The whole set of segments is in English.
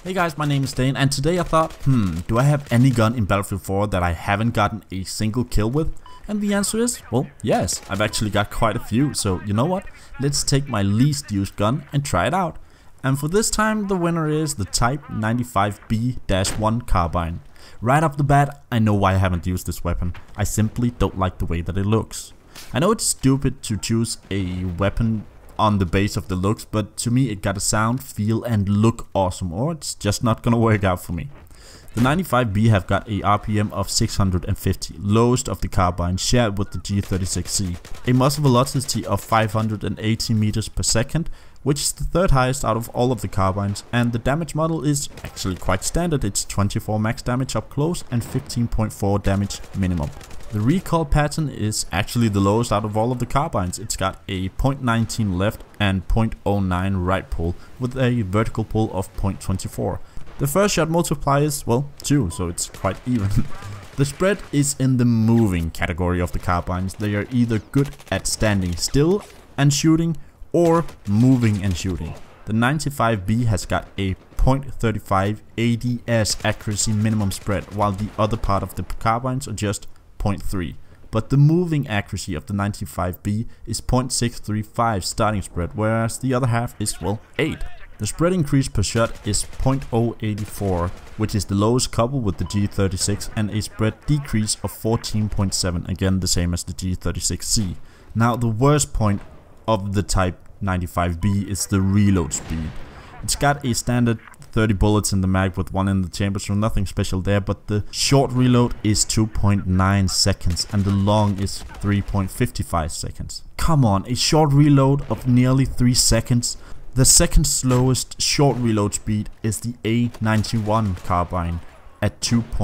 Hey guys, my name is Dane, and today I thought, do I have any gun in Battlefield 4 that I haven't gotten a single kill with? And the answer is, well, yes, I've actually got quite a few, so you know what? Let's take my least used gun and try it out. And for this time, the winner is the Type 95B-1 carbine. Right off the bat, I know why I haven't used this weapon. I simply don't like the way that it looks. I know it's stupid to choose a weapon on the base of the looks, but to me it gotta sound, feel and look awesome, or it's just not gonna work out for me. The 95B have got a RPM of 650, lowest of the carbine, shared with the G36C, a muzzle velocity of 580 meters per second, which is the third highest out of all of the carbines, and the damage model is actually quite standard. It's 24 max damage up close and 15.4 damage minimum. The recoil pattern is actually the lowest out of all of the carbines. It's got a 0.19 left and 0.09 right pull with a vertical pull of 0.24. The first shot multiplier is, well, 2, so it's quite even. The spread is in the moving category of the carbines. They are either good at standing still and shooting or moving and shooting. The 95B has got a 0.35 ADS accuracy minimum spread, while the other part of the carbines are just 0.3, but the moving accuracy of the 95B is 0.635 starting spread, whereas the other half is, well, 8. The spread increase per shot is 0.084, which is the lowest coupled with the G36, and a spread decrease of 14.7, again the same as the G36C. Now the worst point of the Type 95B is the reload speed. It's got a standard 30 bullets in the mag with 1 in the chamber, so nothing special there, but the short reload is 2.9 seconds and the long is 3.55 seconds. Come on, a short reload of nearly 3 seconds. The second slowest short reload speed is the A91 carbine at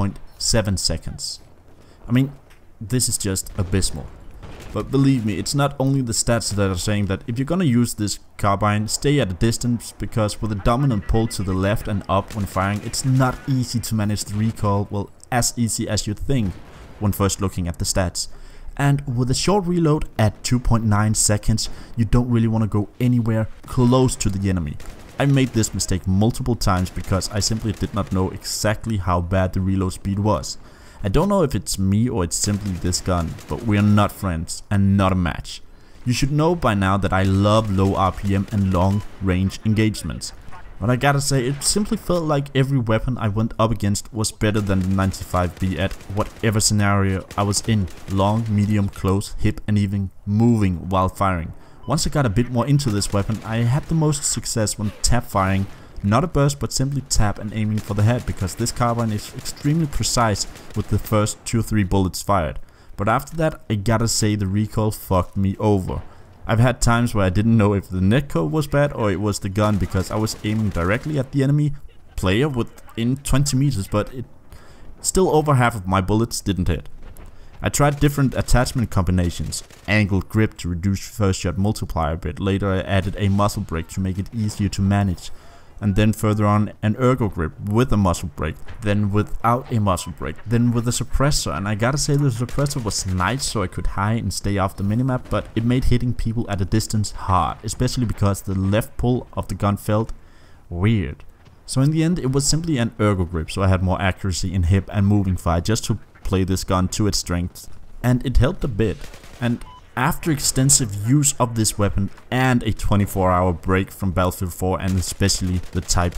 2.7 seconds. I mean, this is just abysmal. But believe me, it's not only the stats that are saying that if you're gonna use this carbine, stay at a distance, because with a dominant pull to the left and up when firing, it's not easy to manage the recoil, well, as easy as you'd think when first looking at the stats. And with a short reload at 2.9 seconds, you don't really want to go anywhere close to the enemy. I made this mistake multiple times because I simply did not know exactly how bad the reload speed was. I don't know if it's me or it's simply this gun, but we are not friends and not a match. You should know by now that I love low RPM and long range engagements. But I gotta say, it simply felt like every weapon I went up against was better than the 95B at whatever scenario I was in. Long, medium, close, hip and even moving while firing. Once I got a bit more into this weapon, I had the most success when tap firing. Not a burst, but simply tap and aiming for the head, because this carbine is extremely precise with the first 2-3 bullets fired. But after that, I gotta say the recoil fucked me over. I've had times where I didn't know if the netcode was bad or it was the gun, because I was aiming directly at the enemy player within 20 meters, but still over half of my bullets didn't hit. I tried different attachment combinations, angled grip to reduce first shot multiplier a bit, later I added a muzzle brake to make it easier to manage, and then further on an ergo grip with a muzzle brake, then without a muzzle brake, then with a suppressor. And I gotta say the suppressor was nice so I could hide and stay off the minimap, but it made hitting people at a distance hard, especially because the left pull of the gun felt weird. So in the end it was simply an ergo grip, so I had more accuracy in hip and moving fire just to play this gun to its strengths, and it helped a bit. And after extensive use of this weapon and a 24-hour break from Battlefield 4 and especially the Type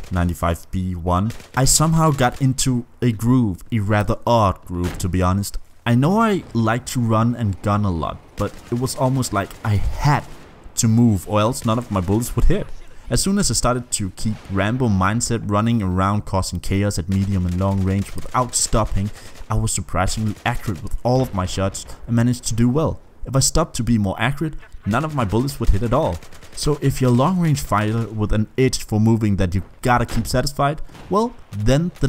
95B-1, I somehow got into a groove, a rather odd groove to be honest. I know I like to run and gun a lot, but it was almost like I had to move or else none of my bullets would hit. As soon as I started to keep Rambo mindset, running around causing chaos at medium and long range without stopping, I was surprisingly accurate with all of my shots and managed to do well. If I stopped to be more accurate, none of my bullets would hit at all. So if you're a long range fighter with an itch for moving that you gotta keep satisfied, well, then the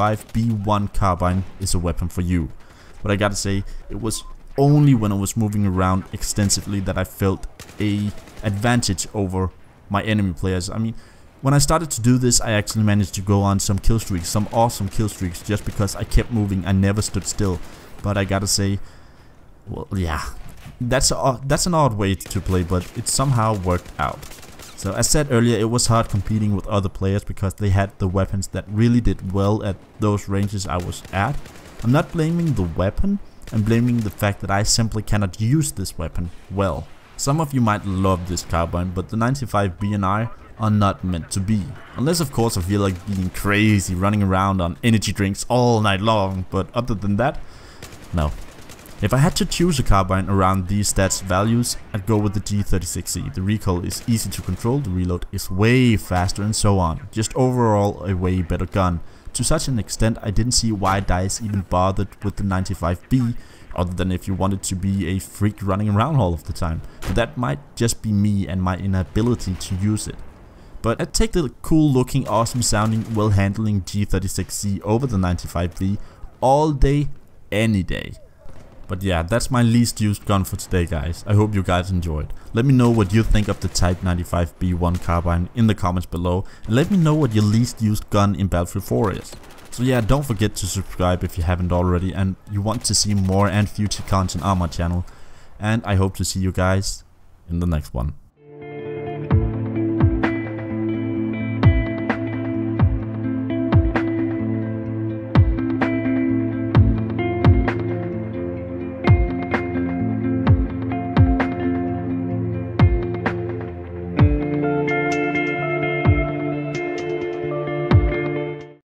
95B-1 carbine is a weapon for you. But I gotta say, it was only when I was moving around extensively that I felt a advantage over my enemy players. I mean, when I started to do this, I actually managed to go on some kill streaks, some awesome kill streaks, just because I kept moving, I never stood still. But I gotta say, well, yeah, that's an odd way to play, but it somehow worked out. So as said earlier, it was hard competing with other players because they had the weapons that really did well at those ranges I was at. I'm not blaming the weapon, I'm blaming the fact that I simply cannot use this weapon well. Some of you might love this carbine, but the 95B and I are not meant to be. Unless of course I feel like being crazy, running around on energy drinks all night long, but other than that, no. If I had to choose a carbine around these stats values, I'd go with the G36C. The recoil is easy to control, the reload is way faster and so on. Just overall a way better gun. To such an extent I didn't see why DICE even bothered with the 95B, other than if you wanted to be a freak running around all of the time. But that might just be me and my inability to use it. But I'd take the cool looking, awesome sounding, well handling G36C over the 95B all day, any day. But yeah, that's my least used gun for today, guys. I hope you guys enjoyed. Let me know what you think of the Type 95B1 carbine in the comments below, and let me know what your least used gun in Battlefield 4 is. So yeah, don't forget to subscribe if you haven't already and you want to see more and future content on my channel. And I hope to see you guys in the next one.